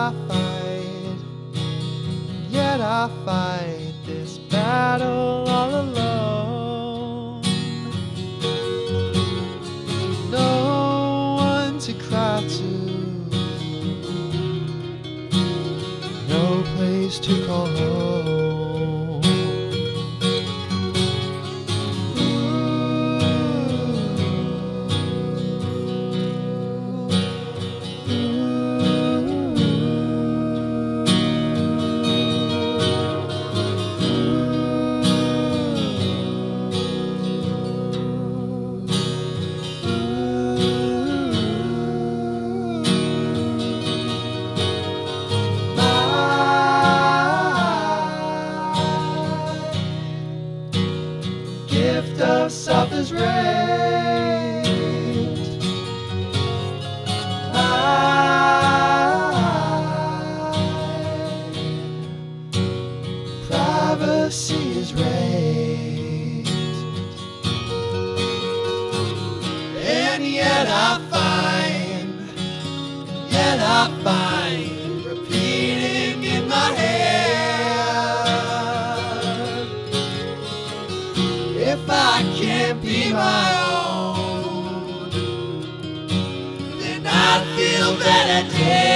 I fight this battle all alone. No one to cry to, no place to call home. Gift of self is raped. My privacy is raped. And yet I find repeating in my head, if I can't be my own, then I feel better dead.